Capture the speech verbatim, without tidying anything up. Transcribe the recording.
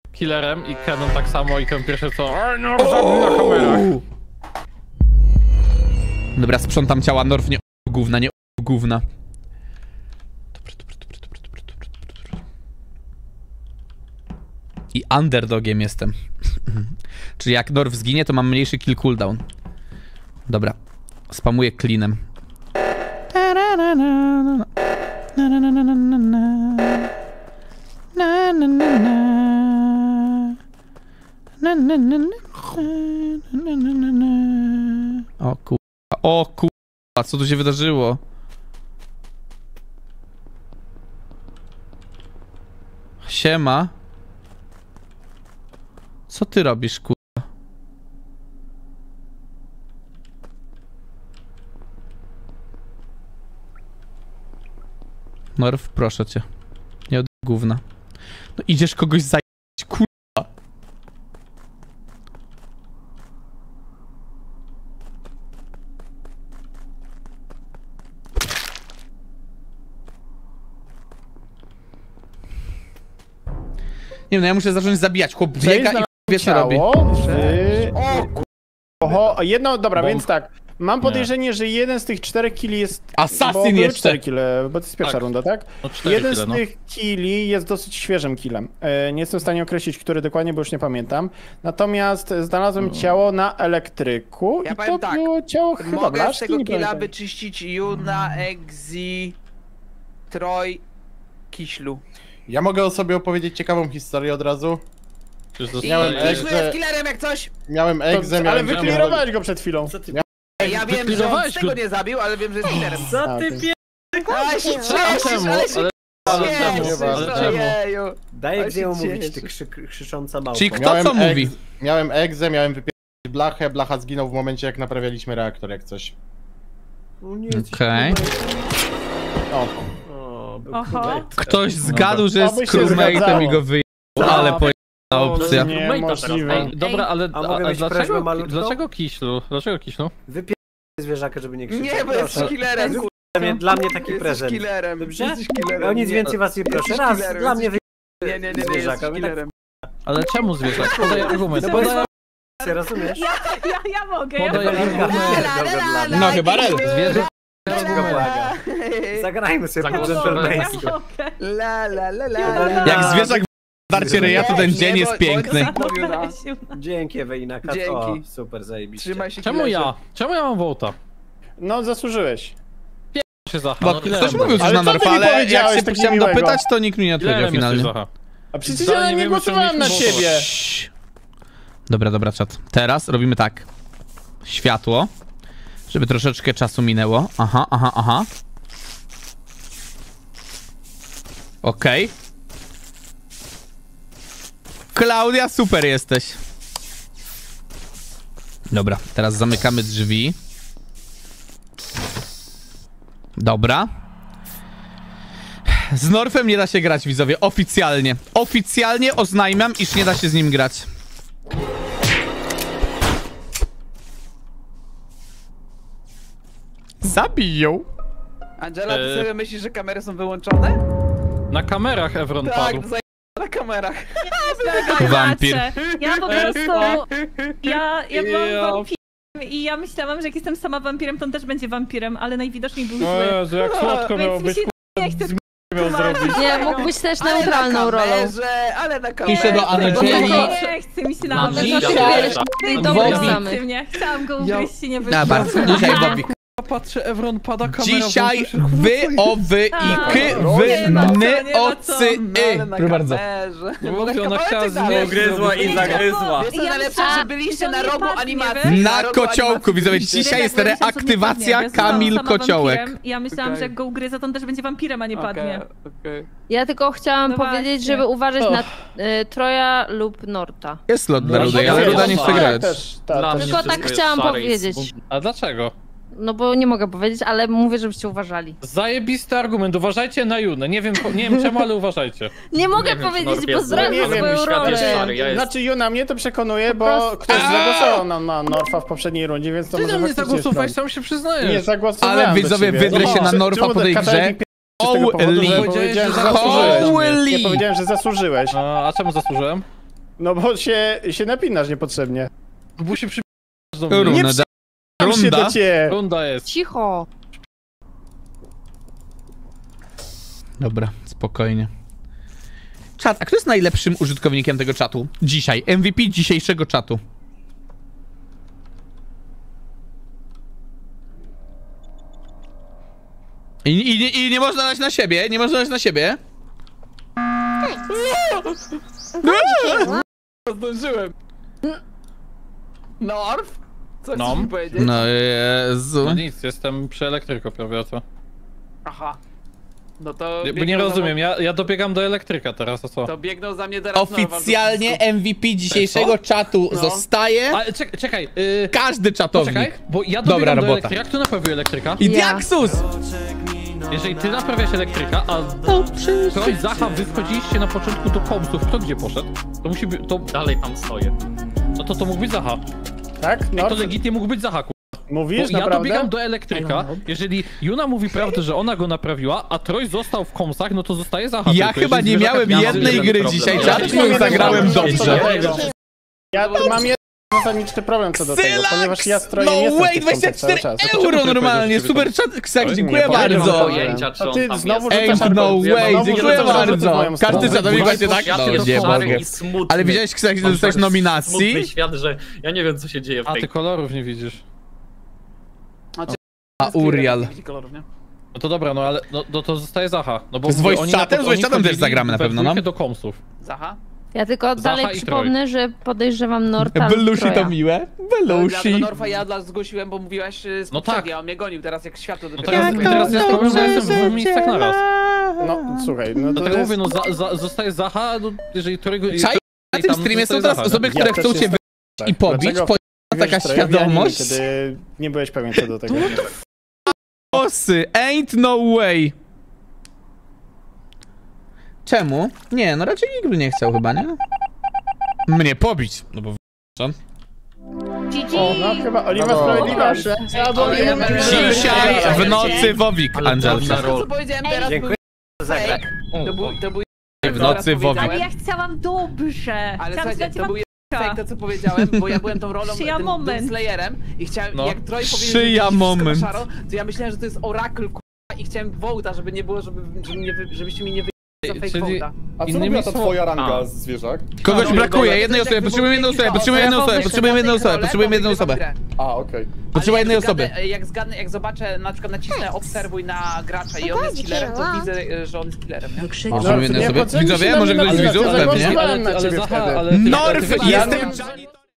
killerem i Kenon tak samo i Kenon pierwsze co... Oj, no, żadny na kamerach. Dobra, sprzątam ciała, Norf, nie o gówna, nie o gówna. Dobra, dobra, dobra, dobra, dobra, dobra, dobra. I underdogiem jestem. Czyli jak Norf zginie, to mam mniejszy kill cooldown. Dobra, spamuję cleanem. O kurwa, o kurwa, co tu się wydarzyło? Siema. Co ty robisz, kurwa? Norf, proszę cię. Nie od gówna. No idziesz kogoś zajść, kurwa. Nie wiem, no ja muszę zacząć zabijać. Chłop biega i wie co robi. Wy... O ku... Oho, jedno, dobra, Bomb. więc tak. Mam podejrzenie, że jeden z tych czterech killi jest... Assassin bo jeszcze. cztery kille, bo to jest pierwsza Tak. runda, tak? No, cztery Jeden kile, z no. tych killi jest dosyć świeżym killem. E, nie jestem w stanie określić, który dokładnie, bo już nie pamiętam. Natomiast znalazłem ciało na elektryku Ja i to powiem tak, było ciało chyba mogę z Blaszki, tego nie killa pamiętam. wyczyścić Juna, Exi, Troj, Kiślu. Ja mogę o sobie opowiedzieć ciekawą historię od razu. Już I zostaje... Miałem Kiślu jest killerem jak coś! Miałem egzę, To, miałem... ale wyklirowałeś go przed chwilą. Ej, ja wiem, że on wyklirowałeś z tego go. nie zabił, ale wiem, że jest killerem. A, Co ty to- pie... Ale się A cieszysz, czemu? ale się Ale, ale cieszysz, czemu? Ale czemu? ojeju. Daj Ale gdzie się ją mówić, cieszę. ty krzy, krzycząca małpa. Czyli kto Miałem co egz- mówi? Miałem egzę, miałem wypierać blachę, blacha zginął w momencie jak naprawialiśmy reaktor, jak coś. O nie, jesteś Okej. O, O, był Oho. crewmate. Ktoś zgadł, że Oby jest się crewmate'em zgadzało. i go wyjechał, ale pojechała opcja. Niemożliwe. Ej, dobra, ale A a, mogę a mieć dlaczego, prośbę malutką? dlaczego Kiślu? Dlaczego Kiślu? Wypier... zwierzaka, żeby nie krzyczeć. Nie, bo jest Proszę. killerem, kurwa. Dla mnie, dla mnie taki Jesteś prezent. killerem, Dobrze? jesteś killerem. O nic Nie, więcej was nie proszę. jesteś Raz, killerem, dla mnie jesteś wy... Nie, nie, nie, nie, zwierzaka, jesteś my killerem. Ale czemu zwierzak? Podaj argument. No bo jest Podaj, f***, rozumiesz? Ja, ja, ja mogę, ja podaj mogę. argument. Dobra, dla No chyba Rel. Zwierzak. Dlaczego błaga? Zagrajmy sobie po Zagłosowałem. dżentelmeńsku. Ja mogę. La la la la Ja- Jak zwierzak w darcie ryja, to ten Nie, dzień nie, jest bo- piękny. Mówiła. Dzięki Ewelina Kat. O, Dzięki. super, zajebiście. Trzymaj się, Czemu killerze. ja? Czemu ja mam wołta? No, zasłużyłeś. Się Zacha, Bo no, ktoś killerem mówił coś Ale na co ty Norfa, mi ale jak powiedziałeś się takiego chciałem miłego? dopytać, to nikt mi nie odpowiedział Killerem jesteś, finalnie. Zacha. A przecież Zdanie ja nie wiem, głosowałem na czemu nie ciebie. Ciii. Dobra, dobra, czat. Teraz robimy tak. Światło. Żeby troszeczkę czasu minęło. Aha, aha, aha. Okej. Klaudia, super jesteś. Dobra, teraz zamykamy drzwi. Dobra. Z Norfem nie da się grać, widzowie. Oficjalnie. Oficjalnie oznajmiam, iż nie da się z nim grać. Zabij ją. Angela, ty Eee. sobie myślisz, że kamery są wyłączone? Na kamerach Evron Tak, padł. zaj... na kamerach. Wampir. Ja po prostu, ja, ja byłam Ja. wampirem i ja myślałam, że jak jestem sama wampirem, to on też będzie wampirem, ale najwidoczniej był O zły. Jezu, jak słodko miało Więc mi być, się nie chce miał zrobić. Nie, mógł być też Ale neutralną na rolą. kamerze, ale na kamerze. Piszę do Angeli. Nie chce mi się na Mam nawet dzisiaj- Ty Wobik. dobra mnie. Chciałam go ugryźć i nie wyszło. Dobra, dzisiaj Bobik. Patrzę, Evron pada, kamera Dzisiaj włączy się, wy, o wy i k, wy, Nie ma co, ny, nie ma o co. cy, Ale y. na Proszę bardzo. kamerze. Mówię, ona chciała Zagryzła zmierzyć. Ugryzła i zagryzła. Wiesz co Ja najlepsze, myślałam, że byliście że na on nie rogu padnie, animacji. wiesz? Na rogu kociołku, animacji widzowie, byliście. dzisiaj jest Jak byłem, myślałam, że on nie reaktywacja padnie, wiesz, Kamil sama Kociołek. wampirem. Ja myślałam, Okej. że jak go ugryzę, to on też będzie wampirem, a nie padnie. Okej, okej. Ja tylko chciałam No powiedzieć, właśnie. żeby uważać Och. na y, Troja lub Norta. Jest slot dla No, Rudy, ale jest. Ruda nie chce Tak, grać. Też, tak, Dla też. mnie Tylko wszystko tak jest chciałam szare i powiedzieć. smutne. A dlaczego? No bo nie mogę powiedzieć, ale mówię, żebyście uważali. Zajebisty argument, uważajcie na Junę. Nie wiem, nie wiem czemu, ale uważajcie. Nie mogę wiem, czy powiedzieć, Norb bo jest zdradzę zły. Nie wiem, swoją świat jest rolę. szary. Ja jest- Znaczy, Juna, mnie to przekonuje, Po bo prostu- ktoś zagłosował na, na Norfa w poprzedniej rundzie, więc to Ty może na mnie faktycznie zagłosowałeś, jest sam się problem. przyznajesz. Nie zagłosowałem Ale do widzowie, ciebie. wydrę No, się na czemu Norfa ten po tej katalog grze. mi z tego powodu, że Holy. powiedziałem, że Holy. zasłużyłeś. Holy. Nie powiedziałem, że zasłużyłeś. A, a czemu zasłużyłem? No bo się, się napinasz niepotrzebnie. Bo się przy... Runda. Tam się Runda. do ciebie. Runda jest. Cicho. Dobra, spokojnie. Czat, a kto jest najlepszym użytkownikiem tego czatu? Dzisiaj. M V P dzisiejszego czatu. I, i, I nie można dać na siebie, nie można dać na siebie. Zdążyłem. Norf? Co No. chcesz mi powiedzieć? No Jezu. No nic, jestem przy elektryku prawie, a co? Aha. No to... Bo nie biegną za rozumiem, mną- ja, ja dobiegam do elektryka teraz, a co? To biegną za mnie teraz Oficjalnie Norfa, M V P dzisiejszego Co? czatu No. zostaje Ale czek czekaj, yy, każdy czekaj, czatownik. bo ja Dobra dobiegam do robota. elektryka, kto naprawił elektryka? I Ja. Diaksus! Jeżeli ty naprawiasz elektryka, a Troy, Zacha, wy wchodziliście na początku do komsów, kto gdzie poszedł? To musi być, to... Dalej tam stoję. No to to mógł być Zacha. Tak? Ej, No, to legitnie mógł być Zacha, ku... Bo mówisz ja naprawdę? dobiegam do elektryka, jeżeli Juna mówi prawdę, że ona go naprawiła, a Troy został w komsach, no to zostaje Zacha. Ja tylko. chyba Jeżeli nie zwierzaka miałem miał jednej jeden gry problem. dzisiaj, Ja czat, też którą nie zagrałem wiem, dobrze. Ja tu mam jeden zasadniczy problem co do tego, Sylax! ponieważ ja stroję No jestem w way, tych dwadzieścia kątach cały cztery czas. Czemu euro ty normalnie, powiedziałeś, super czat, Ksak, Oj, dziękuję nie powiem, bardzo. że- Pojęcia, czy To on ty tam znowu jest. Ej, rzucasz no argument. way, Znowu dziękuję rzucasz argument w bardzo. moją Każdy stronę. czatowi właśnie tak? Ja No tylko nie szary mogę. i smutny. Ale widziałeś, Ksak, że Mam dostałeś tak nominacji? Smutny świat, że ja nie wiem, co się dzieje w A tej... ty kolorów nie widzisz. A Urial. No to dobra, no ale no, no to zostaje Zacha. No bo Z voice oni na- chatem? Z voice oni chatem też wchodzili zagramy na we pewno, no. dwójkę do komsów. Zacha? Ja tylko Zacha dalej i przypomnę, że podejrzewam Norta lub Belushi Troja. to miłe. Dlatego Belushi. Norfa ja dla zgłosiłem, bo mówiłaś y, z No poprzedniej, tak. a on mnie gonił teraz jak światło No dopiero teraz, zapaliło. teraz jest problem, że jestem w dwóch miejscach na raz. No słuchaj, no to Dlatego jest... mówię, no za, za, zostaje Zacha, no jeżeli którego... Czaj, na tym streamie są teraz osoby, które Ja też chcą cię jestem- wy... i pobić, Dlaczego po... taka wiesz, Trojowi, a nie mi, świadomość. Kiedy nie byłeś pewien co do tego. Osy, ain't no way. Czemu? Nie, no raczej nikt by nie chciał chyba, nie? Mnie pobić. No bo G O, G. no chyba Oliwa No. Sprawiedliwość. Ja bo Ale ja mam- dzisiaj w nocy Wowik, Ale Angelka. dobrze. To co powiedziałem teraz Dziękuję był za grę. fake. To był, to był W nocy Wowik. Ale ja chciałam dobrze. Ale Chciałam słuchajcie, zdać to wam był p***a. fake to co powiedziałem, bo ja byłem tą rolą Szyja tym moment. Slayerem i chciałem, No. jak Troy powiedział, Szyja że widzi wszystko moment. na szaro, to ja myślałem, że to jest Oracle k***a, i chciałem Wołta, żeby nie było, żeby, żeby nie wy, żebyście mi nie wy... za fake Czyli- Wołta. A co Innymi robiła ta słow- twoja ranga, A. zwierzak? Kogoś No, brakuje, dobra, jednej to osoby, jak potrzebujemy jedną osobę, wywołujecie potrzebujemy jedną osobę, rolę, potrzebujemy jedną osobę, to potrzebujemy jedną wygrywam osobę. grę. A, okej. Potrzebuję Ale jednej jak osoby. zgadnę- Jak zgadnę, jak zobaczę, na przykład nacisnę obserwuj na gracza i on jest killerem, to widzę, że on jest killerem, nie? Potrzebujemy jednej nie osoby. potrzebujemy Widzowie, się może na ktoś z mnie widzów nazywać, pewnie? zagłosowałem Ale, na ale ciebie Zacha, wtedy. ale... ty- Norf, ale ty- jestem